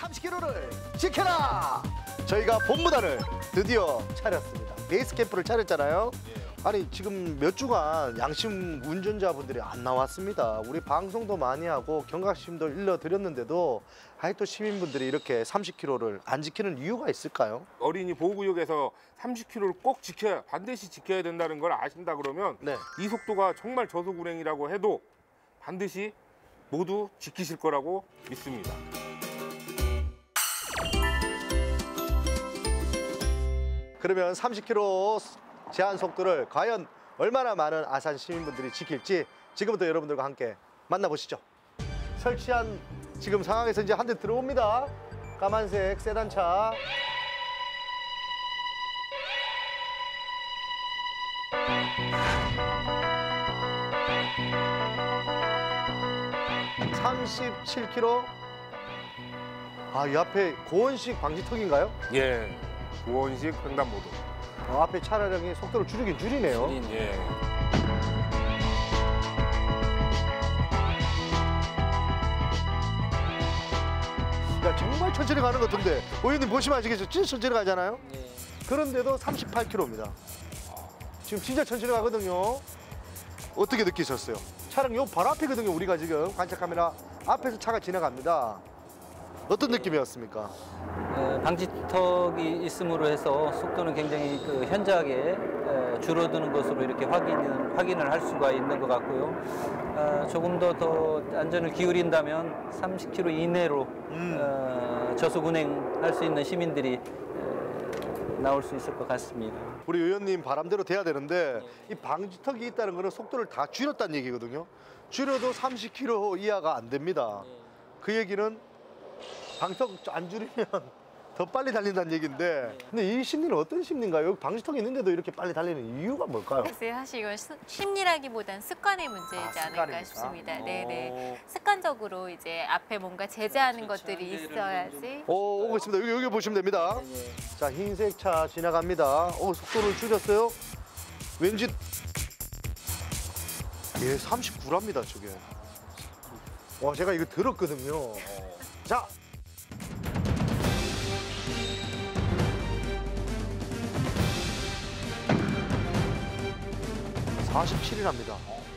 30km를 지켜라! 저희가 본무단을 드디어 차렸습니다. 베이스 캠프를 차렸잖아요. 아니 지금 몇 주간 양심 운전자분들이 안 나왔습니다. 우리 방송도 많이 하고 경각심도 일러드렸는데도 아직도 시민분들이 이렇게 30km를 안 지키는 이유가 있을까요? 어린이 보호구역에서 30km를 꼭 지켜야, 반드시 지켜야 된다는 걸 아신다 그러면 네. 이 속도가 정말 저속 운행이라고 해도 반드시 모두 지키실 거라고 믿습니다. 그러면 30km 제한 속도를 과연 얼마나 많은 아산 시민분들이 지킬지 지금부터 여러분들과 함께 만나보시죠. 설치한 지금 상황에서 이제 한 대 들어옵니다. 까만색 세단차. (37km) 아, 이 앞에 고원식 방지턱인가요? 예, 고원식 횡단보도. 앞에 차량이 속도를 줄이긴 줄이네요. 예. 야, 정말 천천히 가는 것 같은데 의원님 보시면 아시겠죠? 진짜 천천히 가잖아요. 네. 그런데도 38km입니다. 지금 진짜 천천히 가거든요. 어떻게 느끼셨어요? 차량 요 바로 앞이거든요. 우리가 지금 관찰 카메라 앞에서 차가 지나갑니다. 어떤 느낌이었습니까? 방지턱이 있음으로 해서 속도는 굉장히 현저하게 줄어드는 것으로 이렇게 확인을 할 수가 있는 것 같고요. 조금 더 안전을 기울인다면 30km 이내로 저속 운행할 수 있는 시민들이 나올 수 있을 것 같습니다. 우리 의원님 바람대로 돼야 되는데 이 방지턱이 있다는 거는 속도를 다 줄였다는 얘기거든요. 줄여도 30km 이하가 안 됩니다. 그 얘기는 방지턱 안 줄이면 더 빨리 달린다는 얘기인데, 근데 이 심리는 어떤 심리인가요? 방지턱이 있는데도 이렇게 빨리 달리는 이유가 뭘까요? 글쎄요, 사실 이건 심리라기보단 습관의 문제이지 않을까 습관입니까? 싶습니다. 네네. 습관적으로 이제 앞에 뭔가 제재하는 것들이 있어야지. 오고 있습니다. 여기 보시면 됩니다. 자, 흰색 차 지나갑니다. 속도를 줄였어요. 왠지 예, 39랍니다, 저게. 와, 제가 이거 들었거든요. 자. 47이랍니다.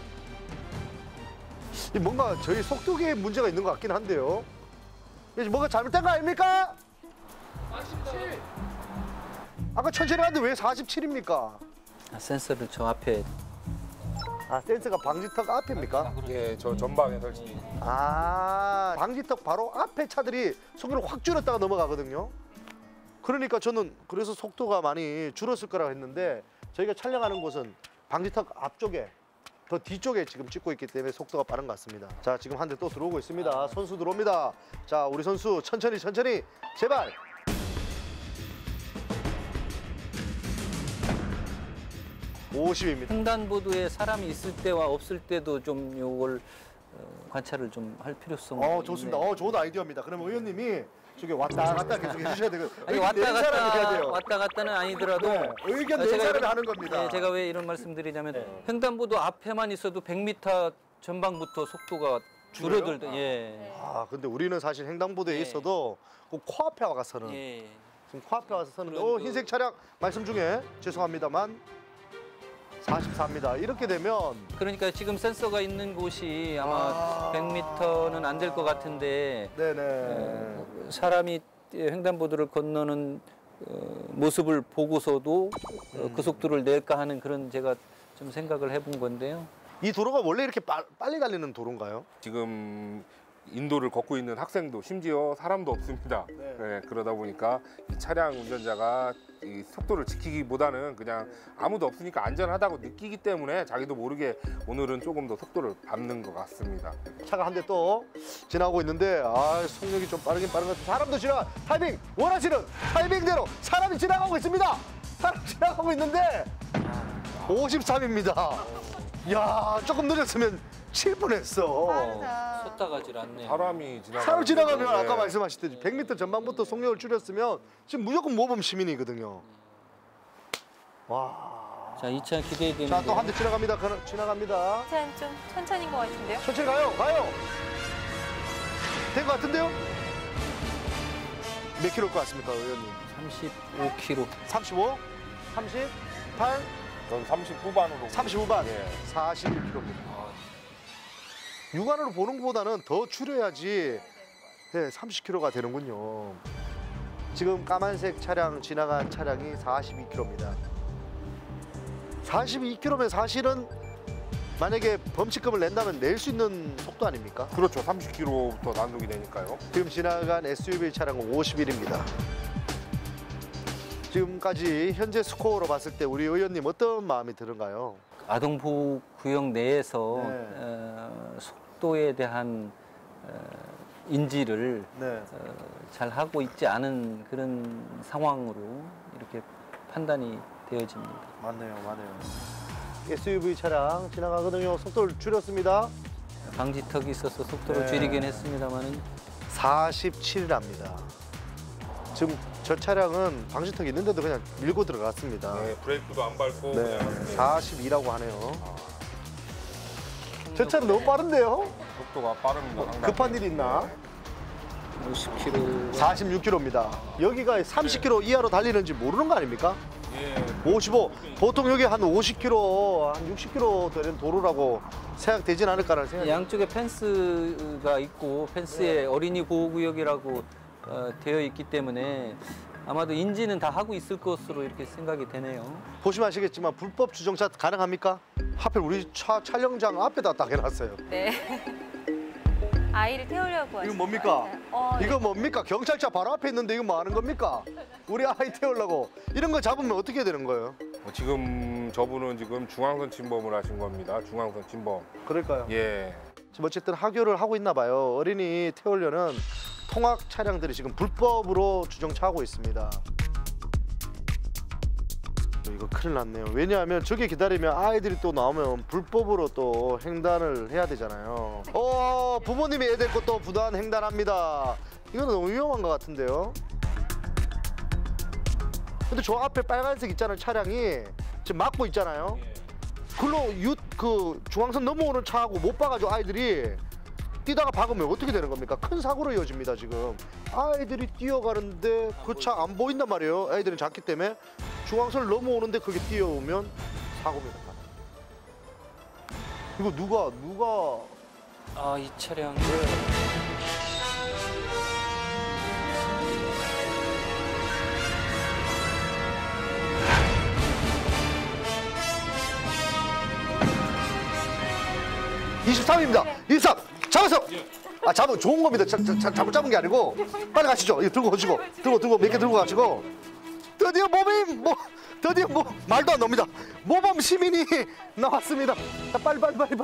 뭔가 저희 속도계에 문제가 있는 것 같긴 한데요. 뭔가 잘못된 거 아닙니까? 47. 아까 천천히 갔는데 왜 47입니까? 센서를 저 앞에. 센서가 방지턱 앞입니까? 예, 저 전방에 설치. 방지턱 바로 앞에 차들이 속도를 확 줄였다가 넘어가거든요. 그러니까 저는 그래서 속도가 많이 줄었을 거라고 했는데 저희가 촬영하는 곳은 방지턱 앞쪽에 더 뒤쪽에 지금 찍고 있기 때문에 속도가 빠른 것 같습니다. 자, 지금 한 대 또 들어오고 있습니다. 선수 들어옵니다. 자, 우리 선수 천천히 제발. (50입니다) 횡단보도에 사람이 있을 때와 없을 때도 좀 요걸 관찰을 좀 할 필요성이 좋습니다. 있네요. 좋은 아이디어입니다. 그러면 의원님이 저기 왔다 갔다 계속 해주셔야 되거든요. 아니, 왔다 갔다는 아니더라도 의견 낸 사람이 하는 겁니다. 네, 제가 왜 이런 말씀드리냐면 횡단보도 앞에만 있어도 100m 전방부터 속도가 줄어들다. 예. 근데 우리는 사실 횡단보도에 있어도 꼭 코앞에 와서는 예. 지금 코앞에 와서 서는데 흰색 차량 말씀 중에 죄송합니다만 44입니다. 이렇게 되면 그러니까 지금 센서가 있는 곳이 아마 100m는 안 될 것 같은데 네네. 사람이 횡단보도를 건너는 모습을 보고서도 그 속도를 낼까 하는 그런 제가 좀 생각을 해본 건데요. 이 도로가 원래 이렇게 빨리 달리는 도로인가요? 지금 인도를 걷고 있는 학생도 심지어 사람도 없습니다. 네, 그러다 보니까 이 차량 운전자가 이 속도를 지키기보다는 그냥 아무도 없으니까 안전하다고 느끼기 때문에 자기도 모르게 오늘은 조금 더 속도를 밟는 것 같습니다. 차가 한 대 또 지나고 있는데 속력이 좀 빠르긴 빠른 것 같아요. 사람도 지나가 타이밍 원하시는 타이밍대로 사람이 지나가고 있습니다. 사람 지나가고 있는데 53입니다. 이야, 조금 늦었으면 칠 뻔했어. 섰다가질 않네요. 사람이 지나가면 아까 말씀하셨듯이 100m 전방부터 속력을 줄였으면 지금 무조건 모범 시민이거든요. 와. 자, 이 차 기대되는데. 자, 또 한 대 지나갑니다. 지나갑니다. 참 좀 천천히인 것 같은데요? 천천히 가요. 된 것 같은데요? 몇 킬로일 것 같습니까, 의원님? 35kg. 35? 38? 전 30 후반으로. 30 후반? 예. 41kg입니다. 육안으로 보는 것보다는 더 줄여야지 30kg가 되는군요. 지금 까만색 차량 지나간 차량이 42kg입니다. 42km면 사실은 만약에 범칙금을 낸다면 낼 수 있는 속도 아닙니까? 그렇죠. 30km부터 단속이 되니까요. 지금 지나간 SUV 차량은 51입니다. 지금까지 현재 스코어로 봤을 때 우리 의원님 어떤 마음이 드는가요? 아동보호구역 내에서 네. 속도에 대한 인지를 네. 잘 하고 있지 않은 그런 상황으로 이렇게 판단이 되어집니다. 맞네요. SUV 차량 지나가거든요. 속도를 줄였습니다. 방지턱이 있어서 속도를 네. 줄이긴 했습니다만 47이랍니다. 지금 저 차량은 방지턱이 있는데도 그냥 밀고 들어갔습니다. 네, 브레이크도 안 밟고 네, 그냥 42라고 하네요. 저 차는 너무 빠른데요? 속도가 빠릅니다. 상당히. 급한 일 있나? 50km. 46km입니다. 여기가 30km 이하로 달리는지 모르는 거 아닙니까? 예. 55. 보통 여기 한 50km, 한 60km 되는 도로라고 생각되진 않을까라는 생각이. 양쪽에 펜스가 있고 펜스에 어린이 보호구역이라고 되어 있기 때문에 아마도 인지는 다 하고 있을 것으로 이렇게 생각이 되네요. 보시면 아시겠지만 불법 주정차 가능합니까? 하필 우리 차 촬영장 앞에다 딱 해놨어요. 네. 아이를 태우려고 하시는 이거 뭡니까? 거 이거 뭡니까? 경찰차 바로 앞에 있는데 이거 뭐 하는 겁니까? 우리 아이 태우려고. 이런 거 잡으면 어떻게 되는 거예요? 지금 저분은 지금 중앙선 침범을 하신 겁니다. 중앙선 침범. 그럴까요? 예. 지금 어쨌든 하교를 하고 있나 봐요. 어린이 태우려는 통학 차량들이 지금 불법으로 주정차하고 있습니다. 이거 큰일 났네요. 왜냐하면 저기 기다리면 아이들이 또 나오면 불법으로 또 횡단을 해야 되잖아요. 부모님이 애 데리고 또 부단 횡단합니다. 이거는 너무 위험한 것 같은데요. 근데 저 앞에 빨간색 있잖아요. 차량이 지금 막고 있잖아요. 글로 그 중앙선 넘어오는 차하고 못 봐가지고 아이들이 뛰다가 박으면 어떻게 되는 겁니까? 큰 사고로 이어집니다. 지금 아이들이 뛰어가는데 그 차 안 보인단 말이에요. 아이들은 작기 때문에 중앙선을 넘어오는데 그게 뛰어오면 사고입니다. 이거 누가 아, 이 차량. 네. 23입니다. 23 잡았어. 아 잡은 좋은 겁니다. 잘못 잡은 게 아니고 빨리 가시죠. 이거 들고 오시고 들고 몇 개 들고 가시고 드디어 드디어 말도 안 나옵니다. 모범 시민이 나왔습니다. 자, 빨리.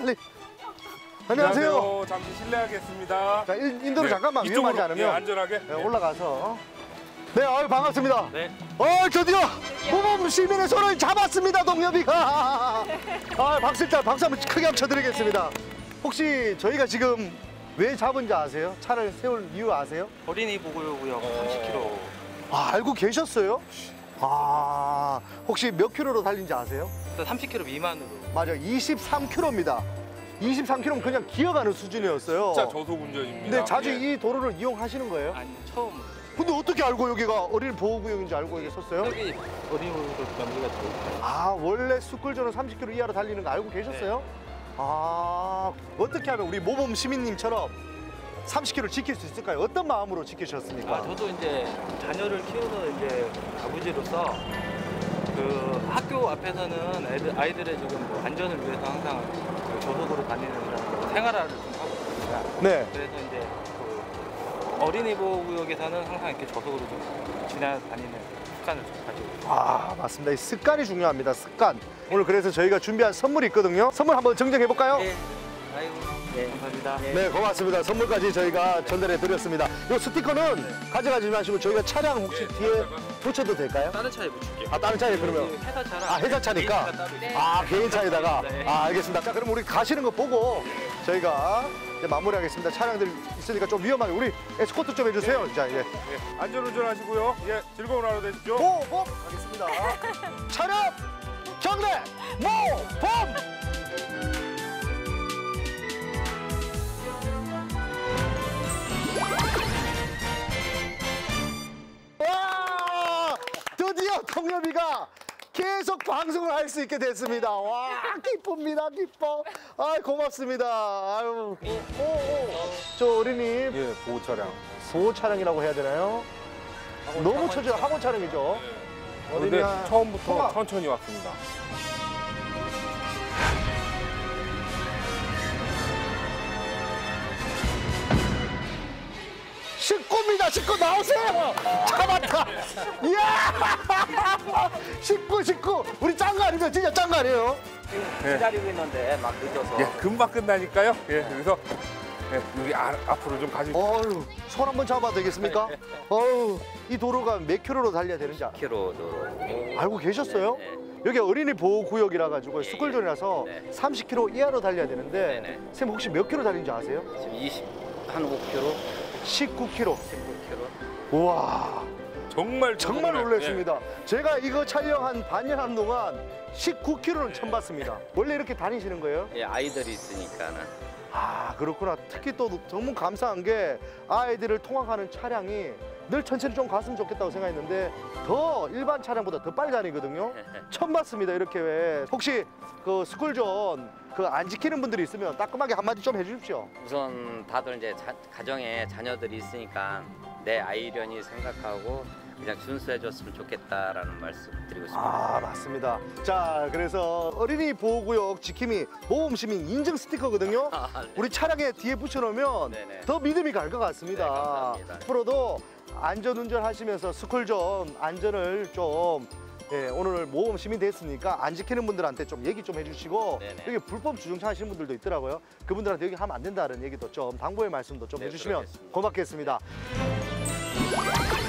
안녕하세요. 잠시 실례하겠습니다. 자, 인도로 잠깐만 이쪽으로, 위험하지 않으면 예, 안전하게. 네, 올라가서. 네, 아유 반갑습니다. 네. 드디어 모범 시민의 손을 잡았습니다, 동엽이가. 아, 박수 한번 크게 한번 쳐드리겠습니다. 혹시 저희가 지금 왜 잡은지 아세요? 차를 세울 이유 아세요? 어린이 보호구역 30km. 아, 알고 계셨어요? 아, 혹시 몇 킬로로 달린지 아세요? 30km 미만으로. 맞아요, 23km입니다. 23km면 그냥 기어가는 수준이었어요. 진짜 저속 운전입니다. 근데 자주 예. 이 도로를 이용하시는 거예요? 아니 처음. 근데 어떻게 알고 여기가 어린이 보호구역인지 알고 여기 섰어요? 여기 어린이 보호구역 명기가 들어있어요. 아, 원래 스쿨존은 30km 이하로 달리는 거 알고 계셨어요? 아, 어떻게 하면 우리 모범 시민님처럼 30km 지킬 수 있을까요? 어떤 마음으로 지키셨습니까? 저도 이제 자녀를 키우는 이제 아버지로서 그 학교 앞에서는 아이들의 지금 뭐 안전을 위해서 항상 그 저속으로 다니는 이런 생활화를 좀 하고 있습니다. 네. 그래서 이제 그 어린이 보호구역에서는 항상 이렇게 저속으로 좀 지나다니는 습관을 좀 가지고 있습니다. 아, 맞습니다. 이 습관이 중요합니다. 습관. 오늘 그래서 저희가 준비한 선물이 있거든요. 선물 한번 정정해 볼까요? 네. 아이고. 네. 감사합니다. 네, 고맙습니다. 선물까지 저희가 전달해 드렸습니다. 이 스티커는 가져가지 마시고 저희가 차량 혹시 뒤에 붙여도 될까요? 다른 차에 붙일게요. 아, 다른 차에 그러면. 회사차랑. 아, 회사차니까? 개인차가 따로 있어요. 아, 개인 차에다가. 네. 아, 알겠습니다. 자, 그럼 우리 가시는 거 보고 저희가 이제 마무리하겠습니다. 차량들 있으니까 좀 위험하게 우리 에스코트 좀 해주세요. 자, 이제 예, 안전운전 하시고요. 예, 즐거운 하루 되십시오. 모범 가겠습니다. 차량 경례 모범. 계속 방송을 할 수 있게 됐습니다. 와, 기쁩니다, 기뻐. 아, 고맙습니다. 아유, 저 어린이 예, 보호 차량. 보호 차량이라고 해야 되나요? 너무 처져 학원 차량이죠. 근데 어린이 처음부터 통학. 천천히 왔습니다. 식구입니다. 식구 나오세요. 잡았다. 이야. 식구. 우리 짠 거 아니죠? 진짜 짠 거 아니에요? 기다리고 있는데 막 늦어서. 예, 금방 끝나니까요. 예, 그래서 예, 여기 앞으로 좀 가시죠. 어휴, 손 한번 잡아도 되겠습니까? 어휴, 이 도로가 몇 킬로로 달려야 되는지 킬로 도로. 알고 계셨어요? 여기 어린이 보호구역이라 가지고 스쿨존이라서 네. 30km 이하로 달려야 되는데 네네. 선생님 혹시 몇 킬로 달린지 아세요? 지금 한 5km, 19km. 19km. 우와, 정말 정말 좋네. 놀랐습니다. 제가 이거 촬영한 반년 한 동안 19km는 처음 봤습니다. 원래 이렇게 다니시는 거예요? 예, 아이들이 있으니까는. 아, 그렇구나. 특히 또 너무 감사한 게 아이들을 통학하는 차량이 늘 천천히 좀 갔으면 좋겠다고 생각했는데 더 일반 차량보다 더 빨리 다니거든요. 처음 봤습니다. 이렇게 왜 혹시 그 스쿨존 그 안 지키는 분들이 있으면 따끔하게 한마디 좀 해주십시오. 우선 다들 이제 가정에 자녀들이 있으니까 내 아이련히 생각하고 그냥 준수해줬으면 좋겠다라는 말씀 드리고 싶습니다. 아, 맞습니다. 자, 그래서 어린이 보호구역 지킴이 모범시민 인증 스티커거든요. 우리 차량에 뒤에 붙여놓으면 네네. 더 믿음이 갈 것 같습니다. 네, 감사합니다. 앞으로도 안전운전 하시면서 스쿨존 안전을 좀 예, 오늘 모범 시민 됐으니까 안 지키는 분들한테 좀 얘기 좀 해주시고 네네. 여기 불법 주정차 하시는 분들도 있더라고요. 그분들한테 여기 하면 안 된다는 얘기도 좀 당부의 말씀도 좀 네, 해주시면 그러겠습니다. 고맙겠습니다.